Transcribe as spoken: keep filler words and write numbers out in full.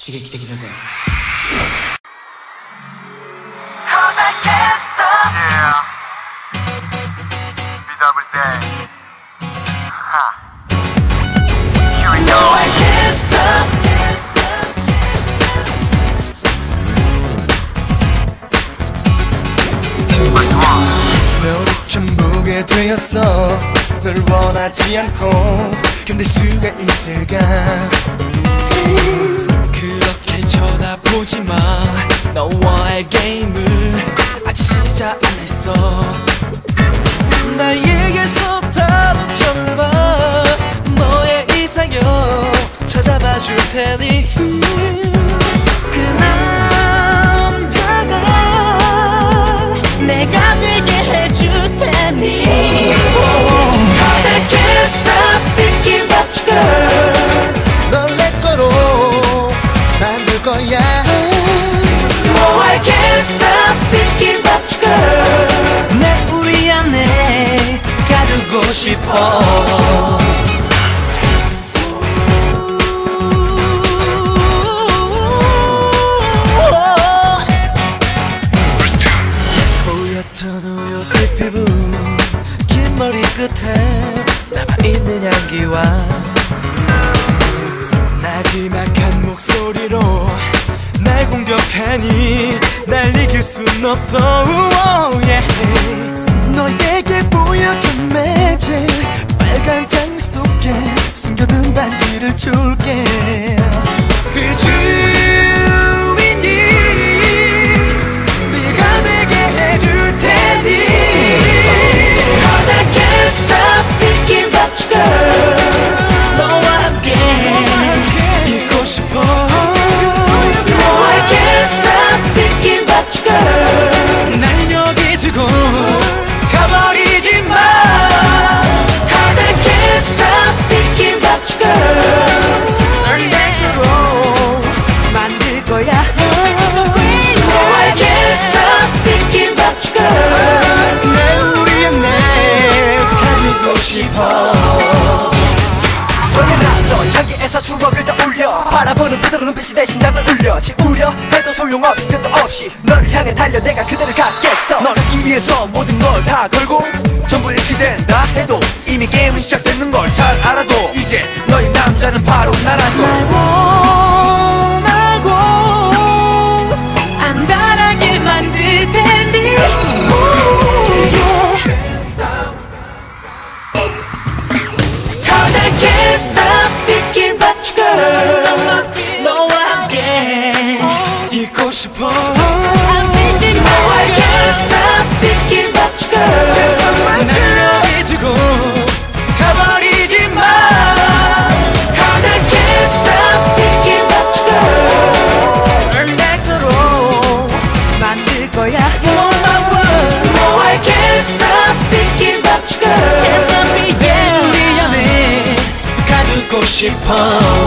刺激的だぜ。 너를 좀 보게 되었어. 널 원하지 않고 견딜 수가 있을까. 그렇게 쳐다보지 마. 너와의 게임을 아직 시작 안 했어. 나에게서 다뤄쳐봐. 너의 이상형 찾아봐 줄 테니 그 남자가 내가 되게 해줄 테니 Cause I can't stop thinking about you girl. 널 내 거로 만들 거야. No I can't stop thinking about you girl. 내 우리 안에 가두고 싶어. 우유빛 피부 긴 머리 끝에 남아있는 향기와 나지막한 목소리로 날 공격하니 날 이길 순 없어. oh, yeah. 너에게 보여준 매질 빨간 장미 속에 숨겨둔 반지를 줄게. 그 주인이 네가 되게 해줄 테니 Cause I can't stop thinking about you girl. 너와 함께 있고 싶어. No I can't stop thinking about you girl. 날 여기 두고 가버리지 마. Cause I can't stop thinking about you girl. 널 내 거로 만들 거야. No I can't stop thinking about you girl. 내 우리 안에 가두고 싶어. 나서 향기에서 추억을 떠올려 바라보는 그대로 눈빛이 내 심장을 울려. 지우려 해도 소용없이 끝도 없이 너를 향해 달려 내가 그대를 갖겠어. 너를 이 위해서 모든 걸 다 걸고 전부 잃게 된다 해도 이미 게임은 시작되는 걸 잘 알아도 이제 너의 남자는 바로 나라고. 말고 말고 안달하게 만들 텐데 Cause I can't stop thinking about you girl. 너와 함께 있고 싶어. I'm thinking about you girl. No I can't stop thinking about you girl. 날 여기 두고 가버리지 마. Cause I can't stop thinking about you girl. 널 내 거로 만들 거야. You're my world. No I can't stop thinking about you girl. 내 우리 안에 가두고 싶어.